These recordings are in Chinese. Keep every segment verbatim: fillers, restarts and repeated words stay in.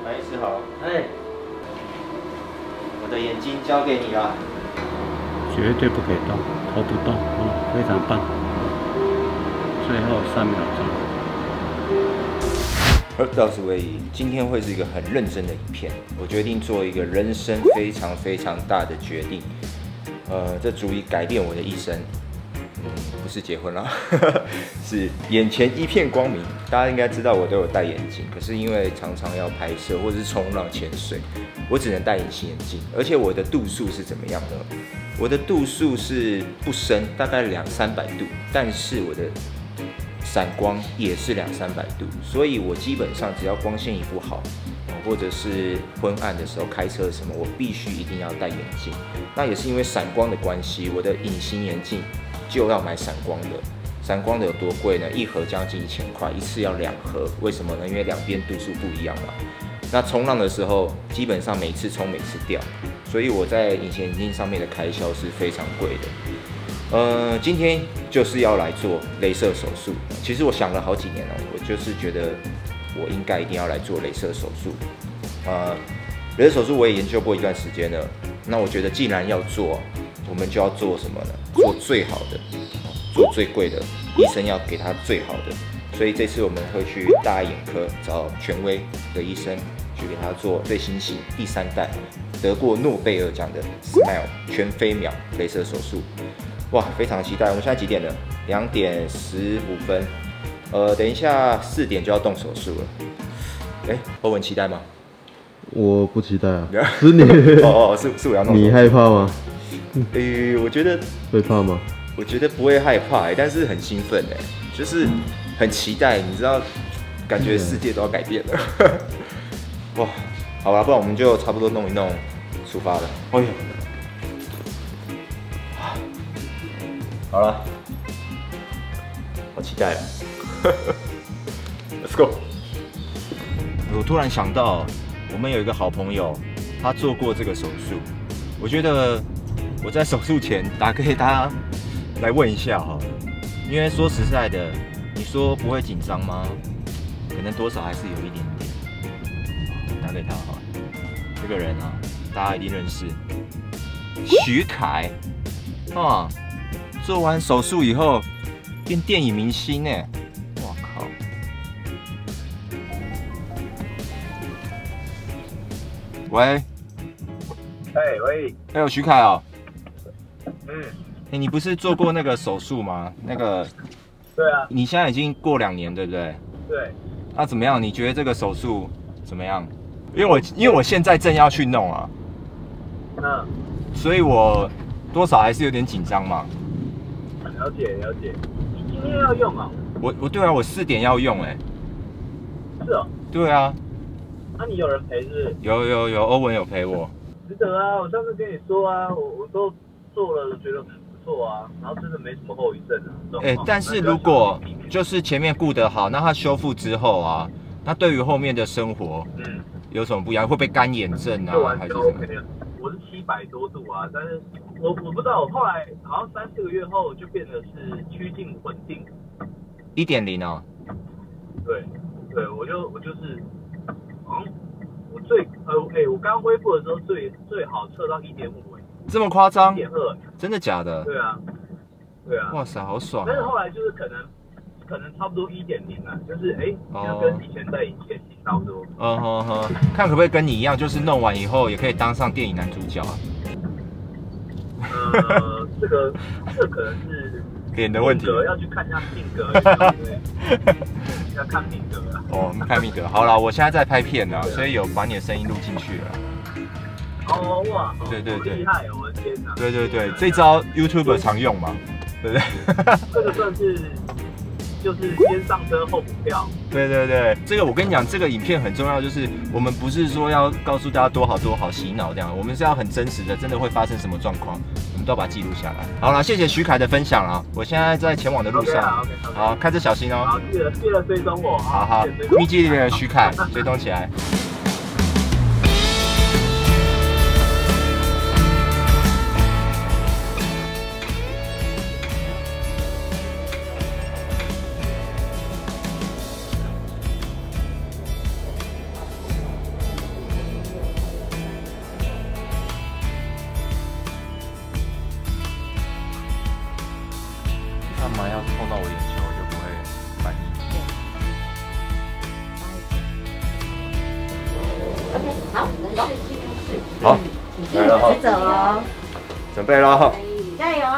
白医师好，哎，我的眼睛交给你了， 绝对不可以动，头不动，嗯，非常棒。最后三秒钟。 我是威仪，今天会是一个很认真的影片。我决定做一个人生非常非常大的决定，呃，这足以改变我的一生。嗯，不是结婚啦，是眼前一片光明。大家应该知道我都有戴眼镜，可是因为常常要拍摄或者是冲浪、潜水，我只能戴隐形眼镜。而且我的度数是怎么样呢？我的度数是不深，大概两三百度，但是我的闪光也是两三百度，所以我基本上只要光线一不好，或者是昏暗的时候开车什么，我必须一定要戴眼镜。那也是因为闪光的关系，我的隐形眼镜就要买闪光的。闪光的有多贵呢？一盒将近一千块，一次要两盒。为什么呢？因为两边度数不一样嘛。那冲浪的时候，基本上每次冲每次掉，所以我在隐形眼镜上面的开销是非常贵的。呃，今天就是要来做雷射手术。其实我想了好几年了，我就是觉得我应该一定要来做雷射手术。呃，雷射手术我也研究过一段时间了。那我觉得既然要做，我们就要做什么呢？做最好的，做最贵的，医生要给他最好的。所以这次我们会去大眼科找权威的医生，去给他做最新型第三代得过诺贝尔奖的 Smile 全飞秒雷射手术。哇，非常期待！我们现在几点了？两点十五分。呃，等一下四点就要动手术了。哎、欸，欧文期待吗？ 我不期待啊。是你哦哦，是是我要弄。 你害怕吗？ 呃、欸，我觉得会怕吗？ 我觉得不会害怕、欸，但是很兴奋哎、欸，就是很期待，你知道，感觉世界都要改变了。哇，好吧，不然我们就差不多弄一弄，出发了。哎呦！好了，好期待啊 ！Let's go！ 我突然想到，我们有一个好朋友，他做过这个手术。我觉得我在手术前打给他来问一下哈，因为说实在的，你说不会紧张吗？可能多少还是有一点点。打给他哈，这个人啊，大家一定认识，徐凯啊。做完手术以后变电影明星呢，哇靠！喂， 哎喂， 哎呦，徐凯哦， 嗯， 哎，你不是做过那个手术吗？那个， 对啊， 你现在已经过两年，对不对？ 对。 那、啊、怎么样？你觉得这个手术怎么样？因为我因为我现在正要去弄啊， 嗯， 所以我多少还是有点紧张嘛。 了解了解，你今天要用啊？ 我我对啊，我四点要用哎、 欸。是哦。 对啊。 那、啊、你有人陪是不是？ 有有有，欧文有陪我。 值得啊！我上次跟你说啊，我我都做了，觉得很不错啊，然后真的没什么后遗症啊。哎、 欸，但是如果就是前面顾得好，那它修复之后啊，那对于后面的生活，嗯，有什么不一样？会不会干眼症啊？还是什么？ 我是七百多度啊，但是我我不知道，我后来好像三四个月后就变得是趋近稳定。 一点零哦。 对，对，我就我就是，好像我最呃哎、欸，我刚恢复的时候最最好测到一点五哎。 这么夸张？ 一点二。 真的假的？ 对啊，对啊。 哇塞，好爽、啊！ 但是后来就是可能可能差不多一点零啊，就是哎，就、欸、跟以前戴隐形眼镜差不多。 嗯哼哼，看可不可以跟你一样，就是弄完以后也可以当上电影男主角啊？ 呃，这个这个可能是脸的问题， 要去看一下命格，要看命格啊。 哦，看命格。好啦，我现在在拍片呢，所以有把你的声音录进去了。 哦哇， 对对对， 厉害哦！我的天哪！ 对对对，这招 YouTuber 常用嘛，对不对？ 这个算是就是先上车后补票。 对对对，这个我跟你讲，这个影片很重要，就是我们不是说要告诉大家多好多好洗脑这样，我们是要很真实的，真的会发生什么状况，我们都要把它记录下来。好了，谢谢徐凯的分享啊，我现在在前往的路上， okay, okay, okay. 好，开车小心哦。 好，记得记得追踪我。 好好，秘籍里面的徐凯追踪起来。 好，走。 好，来了哈， 走哦， 准备了， 加油！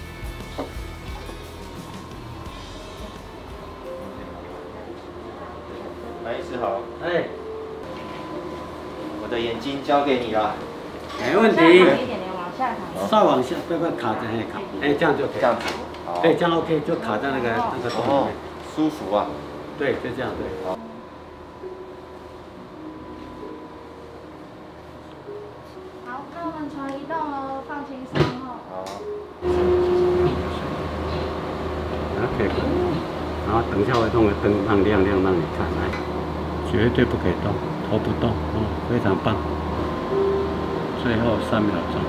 白医师好， 哎， 我的眼睛交给你了， 没问题。 一点点往下躺。 稍往下，不要卡在那卡，哎，这样就可以。 这样子，好， 对，这样 OK， 就卡在那个那个洞里哦面。， 舒服啊， 对，就这样对。 好。 好，那我们床移动哦，放轻松哦。 好， 可以。然后等一下会弄个灯让亮亮让你看，来，绝对不可以动，头不动哦，非常棒。最后三秒钟。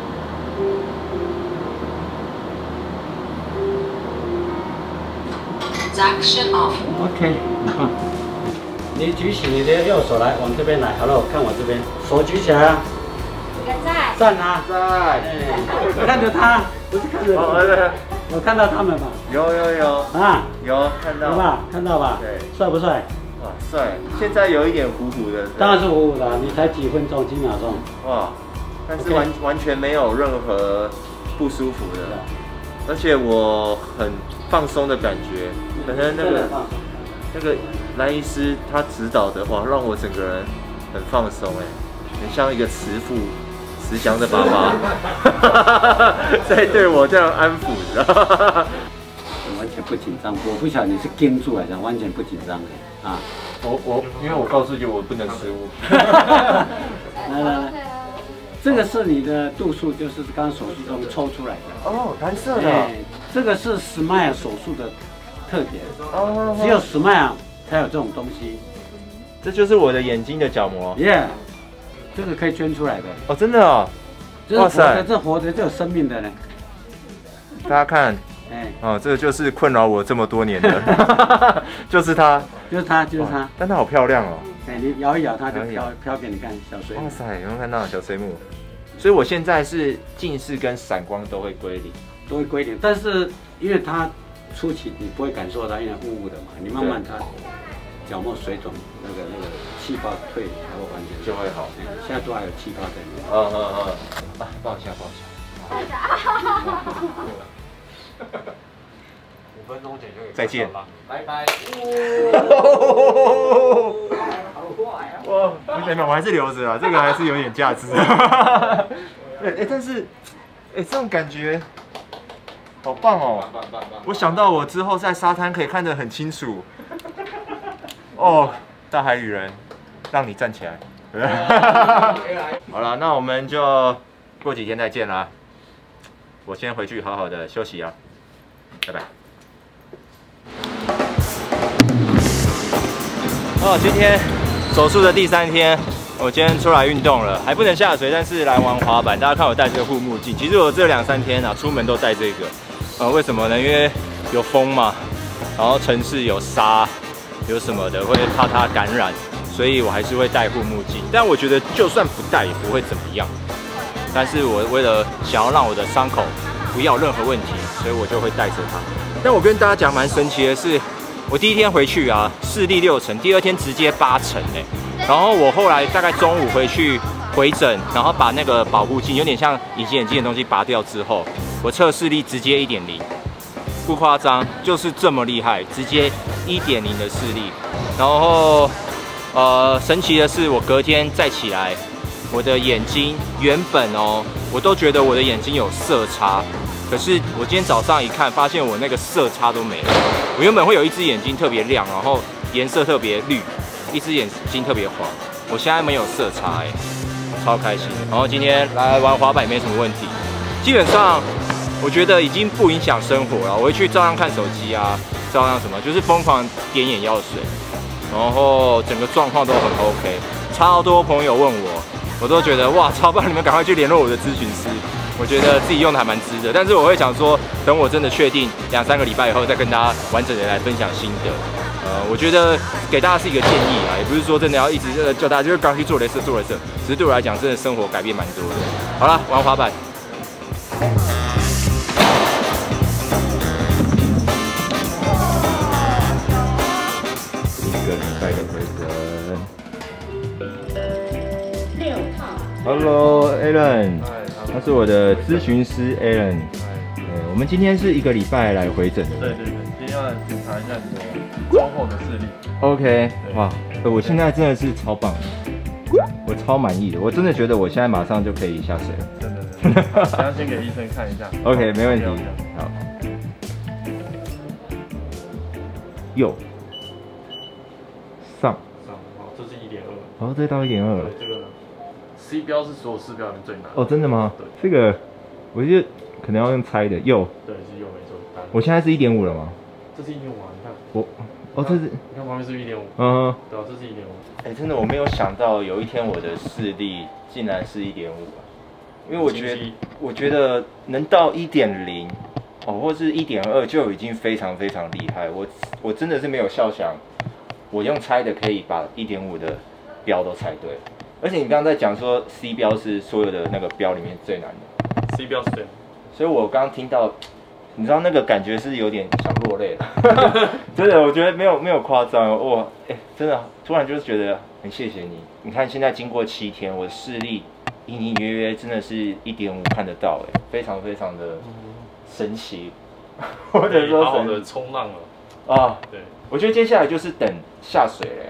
Action off。 OK， 很棒。你举起你的右手来，往这边来。Hello， 看我这边，手举起来啊。 一个在。 站啊。 在， 哎，看着他，不是看着哦， 我。 对， 我看到他们吧？ 有有有， 啊， 有看到， 有吧？看到吧？ 对， 帅不帅？ 哇，帅，现在有一点糊糊的， 当然是糊糊的，你才几分钟，几秒钟。 哇，但是完完全没有任何不舒服的，而且我很放松的感觉，可能那个那个蓝医师他指导的话，让我整个人很放松哎，很像一个慈父慈祥的爸爸，在对我这样安抚，你知道吗？ 完全不紧张，我不晓得你是盯住来的，完全不紧张的啊。 我我因为我告诉你我不能失误。 来来来，这个是你的度数，就是刚刚手术中抽出来的。 哦，蓝色的。 哎，这个是 Smile 手术的特点， 哦， 只有 Smile 才有这种东西。 这就是我的眼睛的角膜。 耶，这个可以捐出来的。 哦，真的哦。 这是活的，这活的，这有生命的呢。 大家看。 哎， 哦，这个就是困扰我这么多年的，就是它， 就是它，就是它。 但它好漂亮哦。 哎，你摇一摇它就飘飘给你看，小水母。 哇塞，有没有看到小水母？所以我现在是近视跟散光都会归零， 都会归零。但是因为它初期你不会感受到，因为雾雾的嘛，你慢慢它角膜水肿，那个那个细胞退，它会完全就会好。 哎，现在都还有气泡在里面。 嗯嗯嗯，啊，抱一下，抱一下。 五分钟前就可以再见， 拜拜。 哇，没有，我还是留着啊，这个还是有点价值。哎哎，但是，哎，这种感觉好棒哦！我想到我之后在沙滩可以看得很清楚。哦，大海旅人，让你站起来。好了，那我们就过几天再见啦。我先回去好好的休息啊，拜拜。哦，今天手术的第三天，我今天出来运动了，还不能下水，但是来玩滑板。大家看我戴这个护目镜，其实我这两三天啊，出门都戴这个。呃，为什么呢？因为有风嘛，然后城市有沙，有什么的，会怕它感染，所以我还是会戴护目镜。但我觉得就算不戴也不会怎么样。但是我为了想要让我的伤口不要有任何问题，所以我就会带着它。但我跟大家讲蛮神奇的是，我第一天回去啊，视力六成，第二天直接八成哎。然后我后来大概中午回去回诊，然后把那个保护镜，有点像隐形眼镜的东西拔掉之后，我测视力直接一点零，不夸张，就是这么厉害，直接一点零的视力。然后呃，神奇的是，我隔天再起来。我的眼睛原本哦，我都觉得我的眼睛有色差，可是我今天早上一看，发现我那个色差都没了。我原本会有一只眼睛特别亮，然后颜色特别绿，一只眼睛特别黄，我现在没有色差哎，超开心。然后今天来玩滑板也没什么问题，基本上我觉得已经不影响生活了。我会去照样看手机啊，照样什么，就是疯狂点眼药水，然后整个状况都很 OK。超多朋友问我。我都觉得哇，超棒！你们赶快去联络我的咨询师，我觉得自己用的还蛮值的。但是我会想说，等我真的确定两三个礼拜以后，再跟大家完整的来分享心得。呃，我觉得给大家是一个建议啊，也不是说真的要一直呃叫大家就是赶快去做雷射做雷射，只是对我来讲，真的生活改变蛮多的。好了，玩滑板。一个礼拜的回诊。 Hello Alan， 他是我的咨询师 Alan。对，我们今天是一个礼拜来回诊的。 对对对，今天要来检查一下你的中后的视力。 OK， 哇，我现在真的是超棒的，我超满意的，我真的觉得我现在马上就可以下水了。 真的真的，等下先给医生看一下。 OK， 没问题。好。右。上。 上，好，这是一点二。 哦，这到一点二了。 这个 C 标是所有视标里面最难的。 哦，真的吗？ 对。 这个，我觉得可能要用猜的。右。 对，是右没错。 我现在是一点五了吗？ 这是一点五啊，你看。 我。哦，这是。 你看旁边是一点五。 嗯。 对啊，这是一点五。哎， 真的，我没有想到有一天我的视力竟然是一点五啊！因为我觉得，我觉得能到一点零，哦，或是一点二就已经非常非常厉害。我我真的是没有笑想，我用猜的可以把一点五的标都猜对。而且你刚刚在讲说 C 标是所有的那个标里面最难的 ，C 标是最难， 所以我刚刚听到，你知道那个感觉是有点想落泪了。真的，我觉得没有没有夸张哇，哎、欸，真的突然就是觉得很谢谢你。你看现在经过七天，我的视力隐隐约约真的是一点五看得到，哎，非常非常的神奇，或者说好好的冲浪了啊。 对， 我觉得接下来就是等下水了。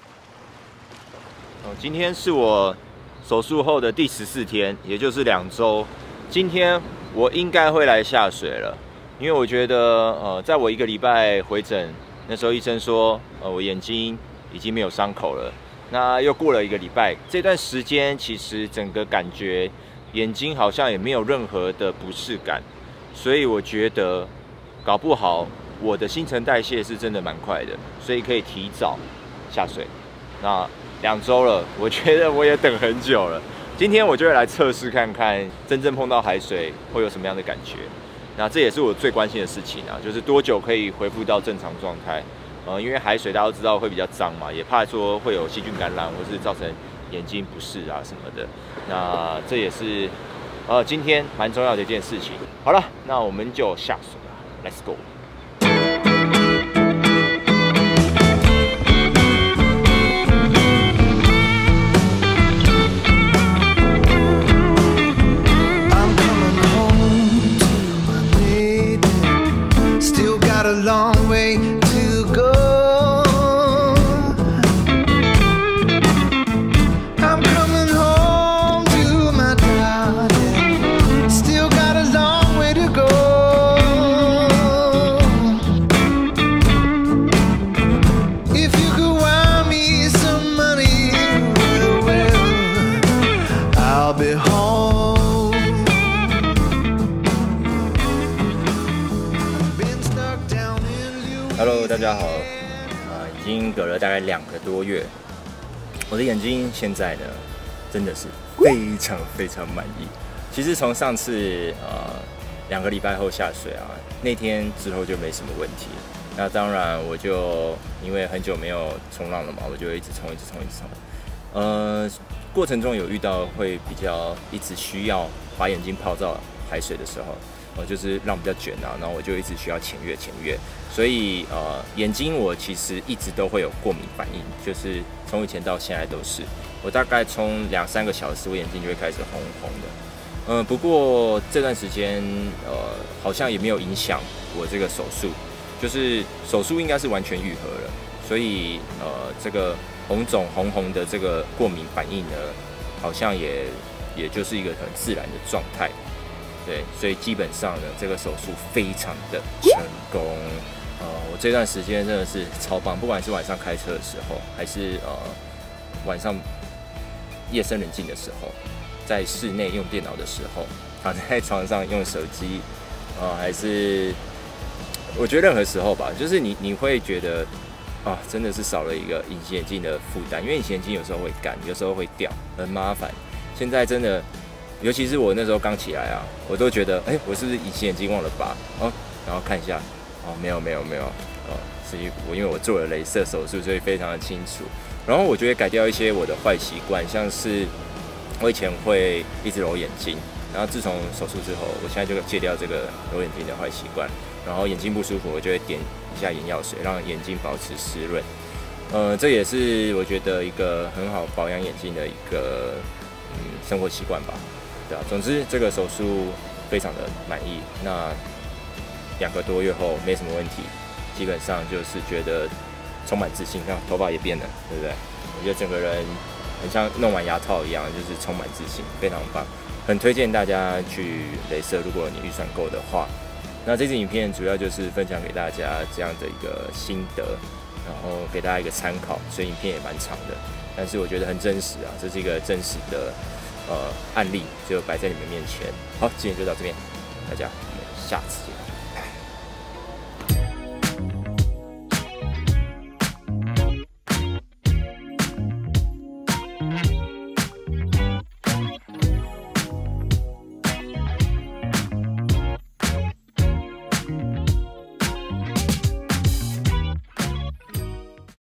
哦，今天是我手术后的第十四天，也就是两周。今天我应该会来下水了。因为我觉得，呃，在我一个礼拜回诊，那时候医生说，呃，我眼睛已经没有伤口了。那又过了一个礼拜，这段时间其实整个感觉眼睛好像也没有任何的不适感，所以我觉得搞不好我的新陈代谢是真的蛮快的，所以可以提早下水。那两周了，我觉得我也等很久了。今天我就会来测试看看，真正碰到海水会有什么样的感觉。那这也是我最关心的事情啊，就是多久可以恢复到正常状态。呃，因为海水大家都知道会比较脏嘛，也怕说会有细菌感染，或是造成眼睛不适啊什么的。那这也是呃今天蛮重要的一件事情。好了，那我们就下水了 ，Let's go。Hello， 大家好，呃，已经隔了大概两个多月，我的眼睛现在呢，真的是非常非常满意。其实从上次呃两个礼拜后下水啊，那天之后就没什么问题。那当然，我就因为很久没有冲浪了嘛，我就一直冲，一直冲，一直冲。呃，过程中有遇到会比较一直需要把眼睛泡到海水的时候。呃，就是浪比较卷啊，然后我就一直需要潜越潜越，所以呃，眼睛我其实一直都会有过敏反应，就是从以前到现在都是。我大概冲两三个小时，我眼睛就会开始红红的。嗯、呃，不过这段时间呃，好像也没有影响我这个手术，就是手术应该是完全愈合了，所以呃，这个红肿红红的这个过敏反应呢，好像也也就是一个很自然的状态。对，所以基本上呢，这个手术非常的成功。呃，我这段时间真的是超棒，不管是晚上开车的时候，还是呃晚上夜深人静的时候，在室内用电脑的时候，躺在床上用手机，呃，还是我觉得任何时候吧，就是你你会觉得啊，真的是少了一个隐形眼镜的负担，因为隐形眼镜有时候会干，有时候会掉，很麻烦。现在真的。尤其是我那时候刚起来啊，我都觉得，哎、欸，我是不是隐形眼镜忘了拔？哦，然后看一下，哦，没有没有没有，哦，是我因为我做了雷射手术，所以非常的清楚。然后我觉得改掉一些我的坏习惯，像是我以前会一直揉眼睛，然后自从手术之后，我现在就戒掉这个揉眼睛的坏习惯。然后眼睛不舒服，我就会点一下眼药水，让眼睛保持湿润。呃，这也是我觉得一个很好保养眼睛的一个。嗯， 生活习惯吧，对啊。总之这个手术非常的满意，那两个多月后没什么问题，基本上就是觉得充满自信，那头发也变了，对不对？我觉得整个人很像弄完牙套一样，就是充满自信，非常棒，很推荐大家去雷射，如果你预算够的话。那这支影片主要就是分享给大家这样的一个心得，然后给大家一个参考，所以影片也蛮长的，但是我觉得很真实啊，这是一个真实的呃案例，就摆在你们面前。好，今天就到这边，大家我们下次见。